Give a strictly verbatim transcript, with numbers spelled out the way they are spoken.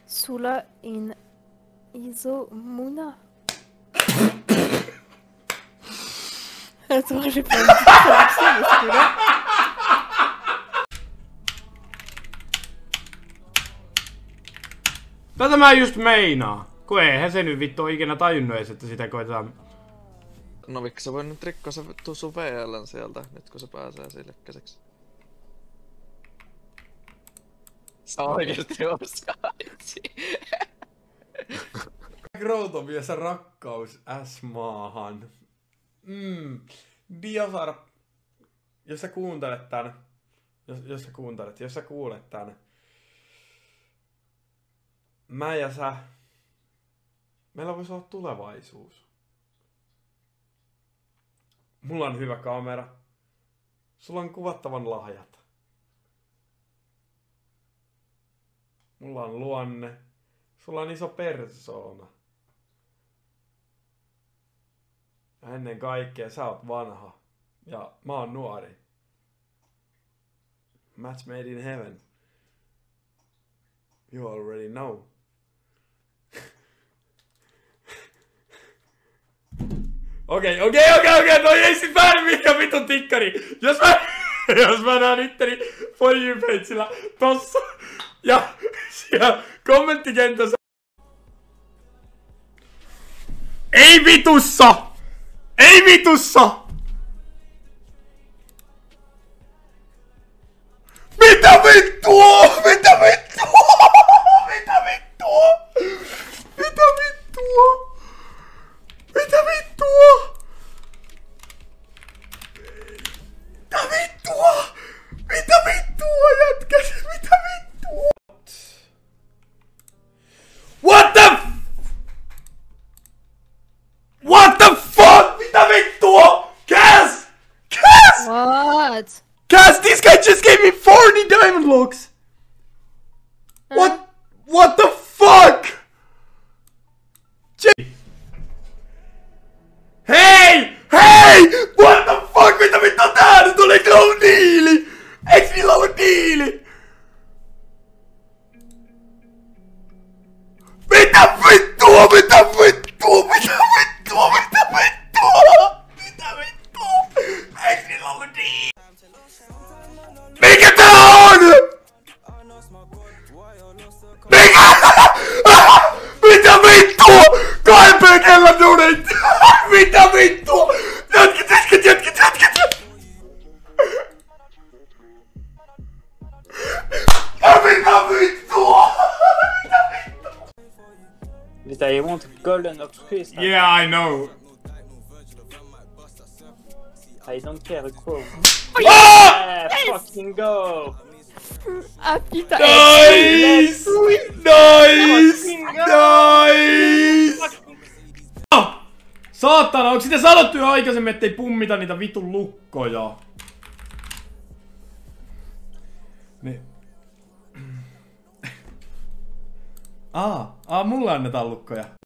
Sulla in iso muna. Attends, j'ai pas envie de faire ça parce que là... Tätä mä just meinaan. Kun eihän se nyt vittu ikinä tajunnut edes, että sitä koetaan. No miksi sä voi nyt rikkoa se vittu sun V L:n sieltä, nyt kun se pääsee sille käsiksi? Sä oikeesti oskaa itse. Groutomies rakkaus S-maahan. Mm. Diosar. Jos sä kuuntelet tän. Jos, jos sä kuuntelet, jos sä kuulet tän. Mä ja sä. Meillä voisi olla tulevaisuus. Mulla on hyvä kamera. Sulla on kuvattavan lahjat. Mulla on luonne. Sulla on iso persoona. Ja ennen kaikkea sä oot vanha. Ja mä oon nuori. Match made in heaven. You already know. Okei, okei, okei, okei, no ei sit väärin mikä vitun tikkari. Jos mä, jos mä näen itteni For You-pageillä tossa ja siellä kommenttikentässä. Ei vitussa! Ei vitussa! Mitä vittua? Mitä vittua? Mitä vittua? Mitä vittua? Mitä vittua? Mitä vittua? Mitä vittua, jätkä? Mitä vittua? What the f... What the fuck? Mitä vittua? Cass! Cass! What? Cass, this guy just gave me forty diamond locks! What? What the fuck? J Hei! Hei! What the fuck? Mitä vittu tää? Nyt oli glow diili! Eiks niillä ollut diili? Mitä vittua? Mitä vittua? Mitä vittua? Mitä vittua? Mitä vittua? Eiks niillä ollut diili? Mikä tää on? Mikä? Mitä vittua? K M P kella donate! Mitä vittua? Jätkät, jätkät, jätkät, jätkät! Mitä vittua? Mitä vittua? Mitä you want golden or crystal? Yeah, I know. I don't care, go. Oh! Yeah, fucking go! Ah putain. Nice! Nice! Nice! Saatana, onko sitä sanottu jo aikaisemmin, ettei pummita niitä vitun lukkoja? Niin. Aa, aa, mulle annetaan lukkoja.